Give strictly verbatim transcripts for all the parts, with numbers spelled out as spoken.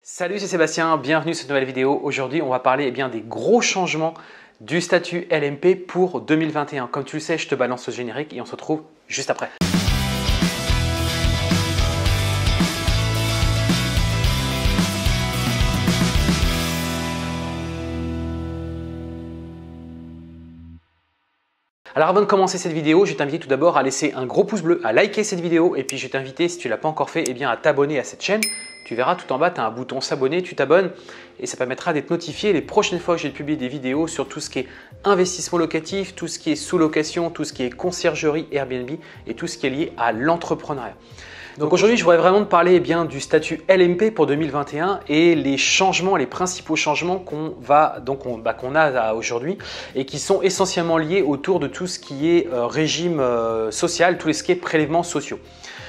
Salut, c'est Sébastien, bienvenue sur cette nouvelle vidéo. Aujourd'hui, on va parler eh bien, des gros changements du statut L M P pour deux mille vingt et un. Comme tu le sais, je te balance ce générique et on se retrouve juste après. Alors avant de commencer cette vidéo, je vais t'inviter tout d'abord à laisser un gros pouce bleu, à liker cette vidéo et puis je vais t'inviter, si tu ne l'as pas encore fait, eh bien, à t'abonner à cette chaîne. Tu verras tout en bas, tu as un bouton s'abonner, tu t'abonnes et ça permettra d'être notifié les prochaines fois que je vais publier des vidéos sur tout ce qui est investissement locatif, tout ce qui est sous-location, tout ce qui est conciergerie Airbnb et tout ce qui est lié à l'entrepreneuriat. Donc aujourd'hui, je voudrais vraiment te parler eh bien, du statut L M P pour deux mille vingt et un et les changements, les principaux changements qu'on va donc on, bah, qu'on a aujourd'hui et qui sont essentiellement liés autour de tout ce qui est euh, régime euh, social, tout ce qui est prélèvements sociaux.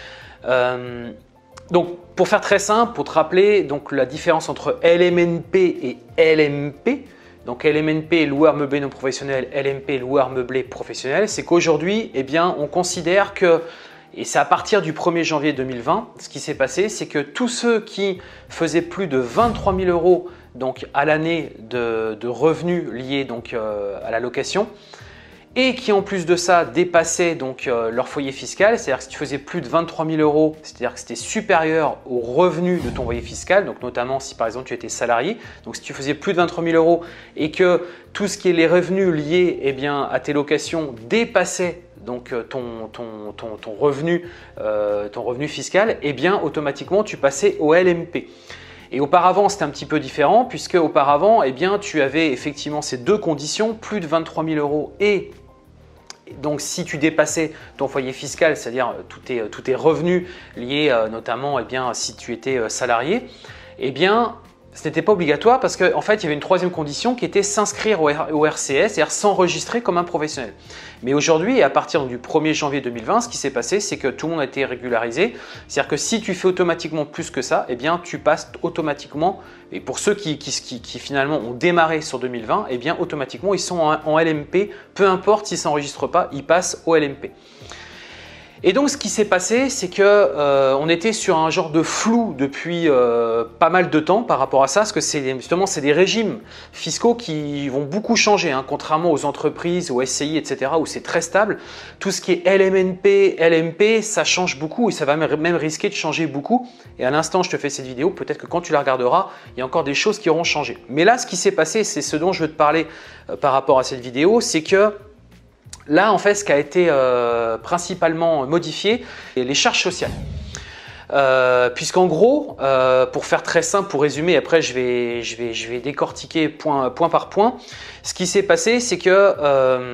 Euh, donc pour faire très simple, pour te rappeler donc la différence entre L M N P et L M P. Donc L M N P, loueur meublé non professionnel, L M P, loueur meublé professionnel, c'est qu'aujourd'hui, eh bien, on considère que et c'est à partir du premier janvier deux mille vingt, ce qui s'est passé, c'est que tous ceux qui faisaient plus de vingt-trois mille euros donc, à l'année de, de revenus liés donc, euh, à la location et qui en plus de ça dépassaient donc, euh, leur foyer fiscal, c'est-à-dire que si tu faisais plus de vingt-trois mille euros, c'est-à-dire que c'était supérieur au revenu de ton foyer fiscal, donc notamment si par exemple tu étais salarié, donc si tu faisais plus de vingt-trois mille euros et que tout ce qui est les revenus liés eh bien, à tes locations dépassaient donc ton, ton, ton, ton, revenu, euh, ton revenu fiscal, eh bien automatiquement tu passais au L M P. Et auparavant c'était un petit peu différent puisque auparavant eh bien, tu avais effectivement ces deux conditions, plus de vingt-trois mille euros et donc si tu dépassais ton foyer fiscal, c'est-à-dire tous tes, tous tes revenus liés euh, notamment eh bien, si tu étais salarié, eh bien ce n'était pas obligatoire parce qu'en en fait, il y avait une troisième condition qui était s'inscrire au, au R C S, c'est-à-dire s'enregistrer comme un professionnel. Mais aujourd'hui, et à partir du premier janvier deux mille vingt, ce qui s'est passé, c'est que tout le monde a été régularisé. C'est-à-dire que si tu fais automatiquement plus que ça, eh bien, tu passes automatiquement, et pour ceux qui, qui, qui, qui finalement ont démarré sur deux mille vingt, eh bien, automatiquement, ils sont en, en L M P, peu importe s'ils ne s'enregistrent pas, ils passent au L M P. Et donc, ce qui s'est passé, c'est que euh, on était sur un genre de flou depuis euh, pas mal de temps par rapport à ça, parce que c'est justement c'est des régimes fiscaux qui vont beaucoup changer, hein, contrairement aux entreprises, aux S C I, et cetera, où c'est très stable. Tout ce qui est L M N P, L M P, ça change beaucoup et ça va même risquer de changer beaucoup. Et à l'instant, je te fais cette vidéo, peut-être que quand tu la regarderas, il y a encore des choses qui auront changé. Mais là, ce qui s'est passé, c'est ce dont je veux te parler euh, par rapport à cette vidéo, c'est que là, en fait, ce qui a été euh, principalement modifié, c'est les charges sociales. Euh, Puisqu'en gros, euh, pour faire très simple, pour résumer, après je vais, je vais, je vais décortiquer point, point par point, ce qui s'est passé, c'est que euh,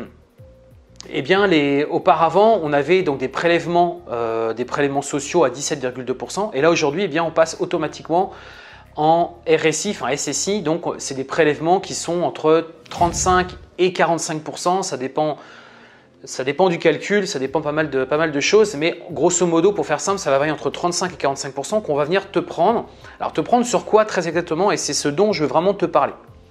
eh bien, les, auparavant, on avait donc des prélèvements, euh, des prélèvements sociaux à dix-sept virgule deux pour cent et là aujourd'hui, eh bien, on passe automatiquement en R S I, enfin S S I, donc c'est des prélèvements qui sont entre trente-cinq et quarante-cinq pour cent, ça dépend. Ça dépend du calcul, ça dépend pas mal de, pas mal de choses, mais grosso modo, pour faire simple, ça va varier entre trente-cinq et quarante-cinq pour cent qu'on va venir te prendre. Alors, te prendre sur quoi très exactement? Et c'est ce dont je veux vraiment te parler.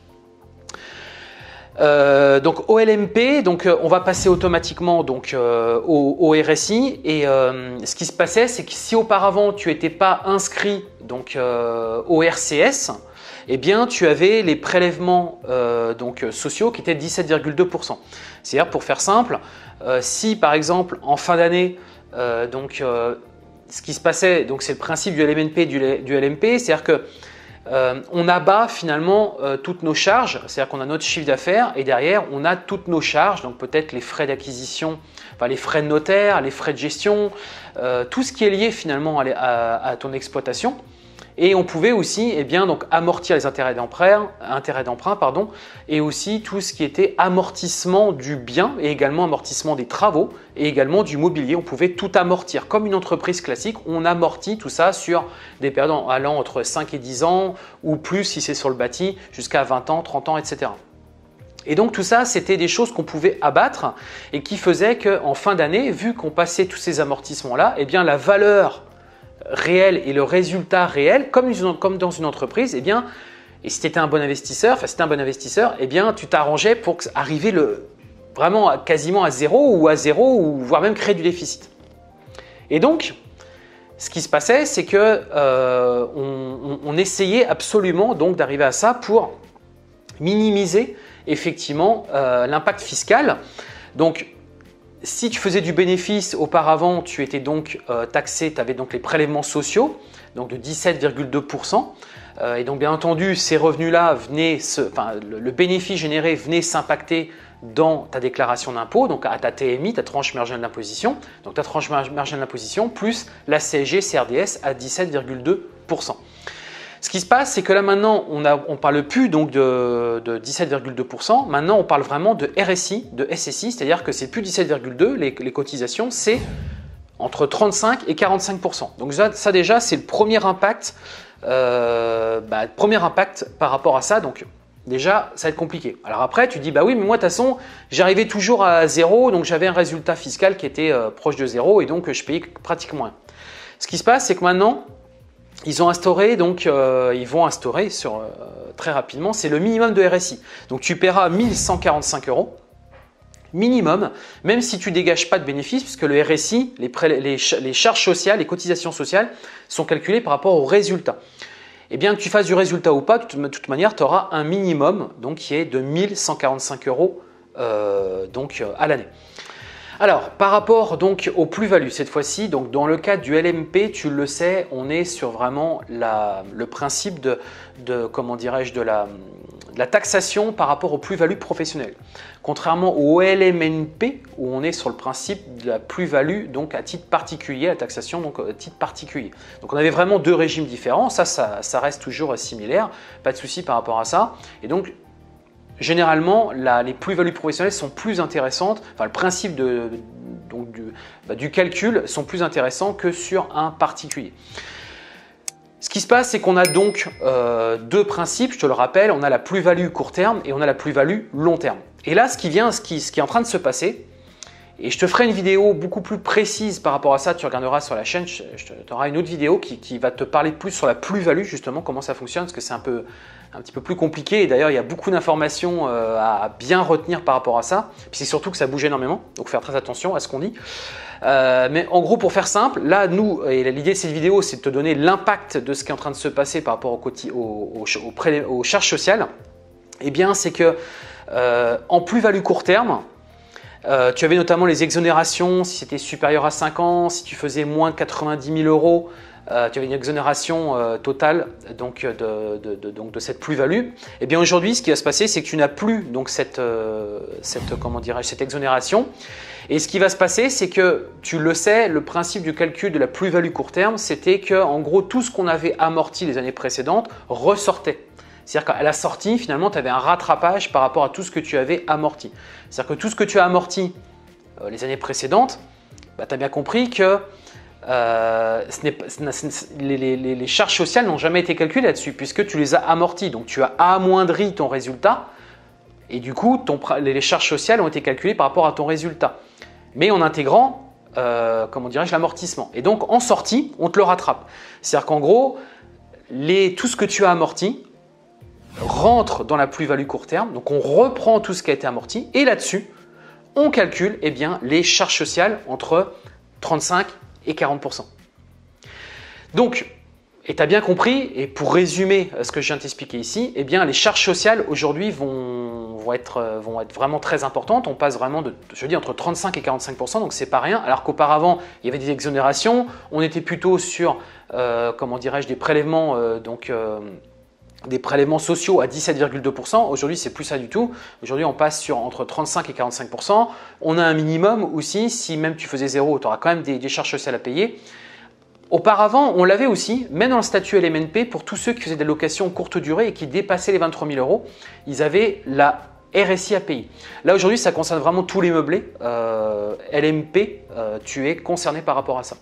Euh, donc, au L M P, donc, on va passer automatiquement donc, euh, au, au R S I. Et euh, ce qui se passait, c'est que si auparavant, tu n'étais pas inscrit donc, euh, au R C S, eh bien, tu avais les prélèvements euh, donc, sociaux qui étaient dix-sept virgule deux pour cent. C'est-à-dire, pour faire simple, euh, si par exemple en fin d'année, euh, donc euh, ce qui se passait, donc c'est le principe du L M N P et du, du L M P, c'est-à-dire que euh, on abat finalement euh, toutes nos charges, c'est-à-dire qu'on a notre chiffre d'affaires et derrière on a toutes nos charges, donc peut-être les frais d'acquisition, enfin les frais de notaire, les frais de gestion, euh, tout ce qui est lié finalement à, à, à ton exploitation. Et on pouvait aussi eh bien, donc, amortir les intérêts d'emprunt, intérêts d'emprunt pardon, et aussi tout ce qui était amortissement du bien et également amortissement des travaux et également du mobilier. On pouvait tout amortir. Comme une entreprise classique, on amortit tout ça sur des périodes allant entre cinq et dix ans ou plus si c'est sur le bâti, jusqu'à vingt ans, trente ans, et cetera. Et donc tout ça, c'était des choses qu'on pouvait abattre et qui faisaient qu'en fin d'année, vu qu'on passait tous ces amortissements-là, eh bien, la valeur réel et le résultat réel, comme, une, comme dans une entreprise, eh bien, et si tu étais un bon investisseur, enfin si tu es un bon investisseur, eh bien, tu t'arrangeais pour arriver le, vraiment à, quasiment à zéro ou à zéro ou voire même créer du déficit. Et donc, ce qui se passait, c'est que euh, on, on essayait absolument donc d'arriver à ça pour minimiser effectivement euh, l'impact fiscal. Donc, si tu faisais du bénéfice auparavant, tu étais donc euh, taxé, tu avais donc les prélèvements sociaux, donc de dix-sept virgule deux pour cent. Euh, et donc, bien entendu, ces revenus-là venaient, se, enfin, le, le bénéfice généré venait s'impacter dans ta déclaration d'impôt, donc à ta T M I, ta tranche marginale d'imposition, donc ta tranche marginale d'imposition plus la C S G C R D S à dix-sept virgule deux pour cent. Ce qui se passe, c'est que là maintenant, on ne on parle plus donc de, de dix-sept virgule deux pour cent, maintenant on parle vraiment de R S I, de S S I, c'est-à-dire que c'est plus dix-sept virgule deux pour cent, les, les cotisations, c'est entre trente-cinq et quarante-cinq pour cent. Donc ça, ça déjà, c'est le premier impact, euh, bah, premier impact par rapport à ça. Donc déjà, ça va être compliqué. Alors après, tu dis, bah oui, mais moi, de toute façon, j'arrivais toujours à zéro, donc j'avais un résultat fiscal qui était euh, proche de zéro et donc je payais pratiquement rien. Ce qui se passe, c'est que maintenant, ils ont instauré, donc euh, ils vont instaurer sur, euh, très rapidement, c'est le minimum de R S I. Donc tu paieras mille cent quarante-cinq euros minimum, même si tu ne dégages pas de bénéfices, puisque le R S I, les, pré les, les charges sociales, les cotisations sociales sont calculées par rapport au résultat. Et bien que tu fasses du résultat ou pas, de toute manière, tu auras un minimum donc, qui est de mille cent quarante-cinq euros euh, donc, euh, à l'année. Alors, par rapport donc aux plus-values, cette fois-ci, donc dans le cas du L M P, tu le sais, on est sur vraiment la, le principe de, de comment dirais-je, de la, de la taxation par rapport aux plus-values professionnelles. Contrairement au L M N P, où on est sur le principe de la plus-value donc à titre particulier, la taxation donc à titre particulier. Donc on avait vraiment deux régimes différents, ça, ça, ça reste toujours similaire, pas de souci par rapport à ça. Et donc, généralement, la, les plus-values professionnelles sont plus intéressantes, enfin le principe de, donc du, bah, du calcul sont plus intéressants que sur un particulier. Ce qui se passe, c'est qu'on a donc euh, deux principes, je te le rappelle, on a la plus-value court terme et on a la plus-value long terme. Et là, ce qui vient, ce qui, ce qui est en train de se passer, et je te ferai une vidéo beaucoup plus précise par rapport à ça, tu regarderas sur la chaîne, tu auras une autre vidéo qui, qui va te parler plus sur la plus-value, justement, comment ça fonctionne, parce que c'est un peu, un petit peu plus compliqué, et d'ailleurs, il y a beaucoup d'informations euh, à bien retenir par rapport à ça, puis c'est surtout que ça bouge énormément, donc faut faire très attention à ce qu'on dit. Euh, mais en gros, pour faire simple, là, nous, et l'idée de cette vidéo, c'est de te donner l'impact de ce qui est en train de se passer par rapport au, au, au, au, aux charges sociales. Eh bien, c'est que euh, en plus-value court terme, Euh, tu avais notamment les exonérations si c'était supérieur à cinq ans, si tu faisais moins de quatre-vingt-dix mille euros, euh, tu avais une exonération euh, totale donc, de, de, de, donc, de cette plus-value. Et bien aujourd'hui, ce qui va se passer, c'est que tu n'as plus donc, cette, euh, cette, comment dirais-je, cette exonération. Et ce qui va se passer, c'est que tu le sais, le principe du calcul de la plus-value court terme, c'était que en gros tout ce qu'on avait amorti les années précédentes ressortait. C'est-à-dire qu'à la sortie, finalement, tu avais un rattrapage par rapport à tout ce que tu avais amorti. C'est-à-dire que tout ce que tu as amorti euh, les années précédentes, bah, tu as bien compris que euh, ce n'est, les, les, les charges sociales n'ont jamais été calculées là-dessus puisque tu les as amorties. Donc, tu as amoindri ton résultat et du coup, ton, les charges sociales ont été calculées par rapport à ton résultat. Mais en intégrant, euh, comment dirais-je, l'amortissement. Et donc, en sortie, on te le rattrape. C'est-à-dire qu'en gros, les, tout ce que tu as amorti rentre dans la plus-value court terme, donc on reprend tout ce qui a été amorti et là-dessus, on calcule eh bien, les charges sociales entre trente-cinq et quarante pour cent. Donc, et tu as bien compris, et pour résumer ce que je viens de t'expliquer ici, eh bien, les charges sociales aujourd'hui vont, vont, être, vont être vraiment très importantes. On passe vraiment de, je dis, entre trente-cinq et quarante-cinq pour cent, donc c'est pas rien. Alors qu'auparavant, il y avait des exonérations, on était plutôt sur, euh, comment dirais-je, des prélèvements, euh, donc, euh, des prélèvements sociaux à dix-sept virgule deux pour cent. Aujourd'hui, c'est plus ça du tout. Aujourd'hui, on passe sur entre trente-cinq et quarante-cinq pour cent. On a un minimum aussi. Si même tu faisais zéro, tu auras quand même des, des charges sociales à payer. Auparavant, on l'avait aussi, même dans le statut L M N P, pour tous ceux qui faisaient des locations courte durée et qui dépassaient les vingt-trois mille euros, ils avaient la R S I à payer. Là, aujourd'hui, ça concerne vraiment tous les meublés. Euh, L M P, euh, tu es concerné par rapport à ça.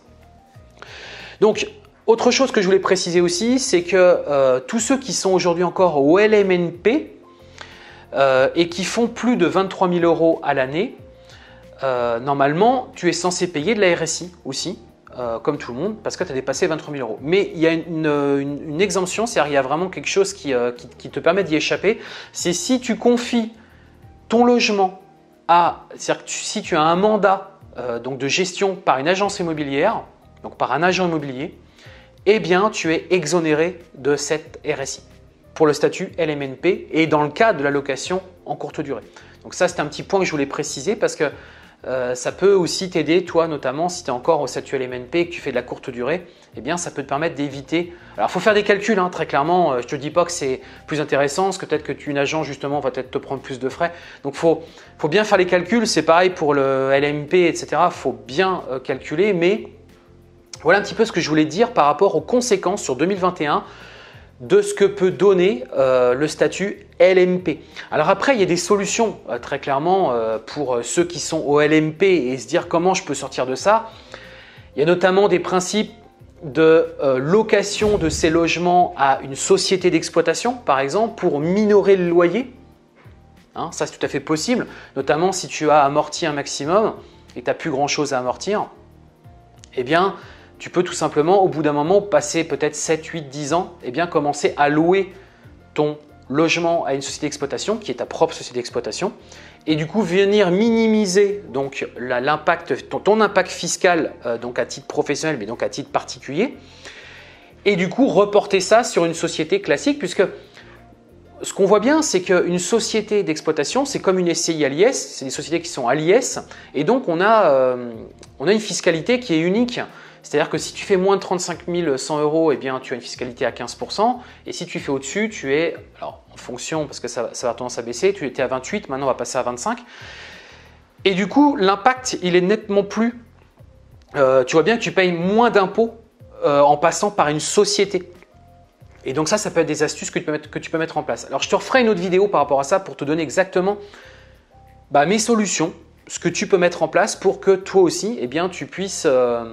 Donc, autre chose que je voulais préciser aussi, c'est que euh, tous ceux qui sont aujourd'hui encore au L M N P euh, et qui font plus de vingt-trois mille euros à l'année, euh, normalement, tu es censé payer de la R S I aussi, euh, comme tout le monde, parce que tu as dépassé vingt-trois mille euros. Mais il y a une, une, une exemption, c'est-à-dire il y a vraiment quelque chose qui, euh, qui, qui te permet d'y échapper. C'est si tu confies ton logement à, c'est-à-dire que tu, si tu as un mandat euh, donc de gestion par une agence immobilière, donc par un agent immobilier, eh bien tu es exonéré de cette R S I pour le statut L M N P et dans le cas de la location en courte durée. Donc ça, c'est un petit point que je voulais préciser parce que euh, ça peut aussi t'aider, toi notamment, si tu es encore au statut L M N P et que tu fais de la courte durée, eh bien ça peut te permettre d'éviter. Alors il faut faire des calculs, hein, très clairement, je ne te dis pas que c'est plus intéressant, parce que peut-être que tu une agent justement va peut-être te prendre plus de frais. Donc il faut, faut bien faire les calculs, c'est pareil pour le L M P, et cetera. Il faut bien euh, calculer, mais voilà un petit peu ce que je voulais dire par rapport aux conséquences sur deux mille vingt et un de ce que peut donner euh, le statut L M P. Alors après, il y a des solutions euh, très clairement euh, pour ceux qui sont au L M P et se dire comment je peux sortir de ça. Il y a notamment des principes de euh, location de ces logements à une société d'exploitation, par exemple, pour minorer le loyer. Hein, ça, c'est tout à fait possible, notamment si tu as amorti un maximum et tu n'as plus grand-chose à amortir. Eh bien, tu peux tout simplement, au bout d'un moment, passer peut-être sept, huit, dix ans, eh bien, commencer à louer ton logement à une société d'exploitation, qui est ta propre société d'exploitation, et du coup venir minimiser donc l'impact, ton, ton impact fiscal euh, donc à titre professionnel, mais donc à titre particulier, et du coup reporter ça sur une société classique, puisque ce qu'on voit bien, c'est qu'une société d'exploitation, c'est comme une S C I à l'I S, c'est des sociétés qui sont à l'I S, et donc on a, euh, on a une fiscalité qui est unique. C'est-à-dire que si tu fais moins de trente-cinq mille cent euros, eh bien, tu as une fiscalité à quinze pour cent. Et si tu fais au-dessus, tu es, alors en fonction, parce que ça, ça va tendance à baisser, tu étais à vingt-huit, maintenant on va passer à vingt-cinq. Et du coup, l'impact, il est nettement plus… Euh, tu vois bien que tu payes moins d'impôts euh, en passant par une société. Et donc ça, ça peut être des astuces que tu peux mettre, que tu peux mettre en place. Alors je te referai une autre vidéo par rapport à ça pour te donner exactement bah, mes solutions, ce que tu peux mettre en place pour que toi aussi, eh bien, tu puisses… Euh,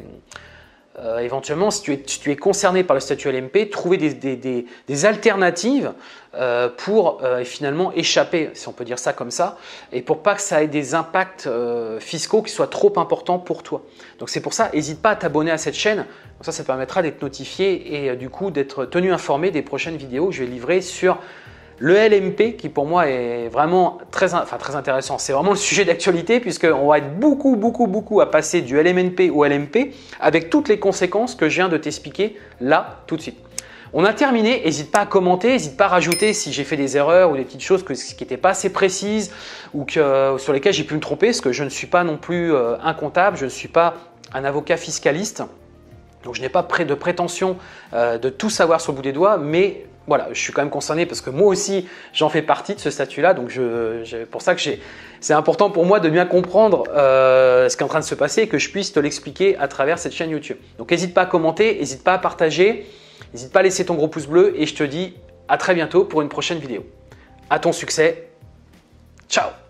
Euh, éventuellement, si tu, es, si tu es concerné par le statut L M P, trouver des, des, des, des alternatives euh, pour euh, finalement échapper, si on peut dire ça comme ça, et pour pas que ça ait des impacts euh, fiscaux qui soient trop importants pour toi. Donc c'est pour ça, n'hésite pas à t'abonner à cette chaîne, donc ça, ça te permettra d'être notifié et euh, du coup d'être tenu informé des prochaines vidéos que je vais livrer sur le L M P, qui pour moi est vraiment très, enfin, très intéressant. C'est vraiment le sujet d'actualité puisqu'on va être beaucoup, beaucoup, beaucoup à passer du L M N P au L M P avec toutes les conséquences que je viens de t'expliquer là tout de suite. On a terminé. N'hésite pas à commenter, n'hésite pas à rajouter si j'ai fait des erreurs ou des petites choses que, qui n'étaient pas assez précises ou que, sur lesquelles j'ai pu me tromper, parce que je ne suis pas non plus euh, un comptable, je ne suis pas un avocat fiscaliste. Donc je n'ai pas de prétention euh, de tout savoir sur le bout des doigts, mais voilà, je suis quand même concerné parce que moi aussi j'en fais partie de ce statut-là. Donc c'est pour ça que c'est important pour moi de bien comprendre euh, ce qui est en train de se passer et que je puisse te l'expliquer à travers cette chaîne YouTube. Donc n'hésite pas à commenter, n'hésite pas à partager, n'hésite pas à laisser ton gros pouce bleu et je te dis à très bientôt pour une prochaine vidéo. À ton succès, ciao!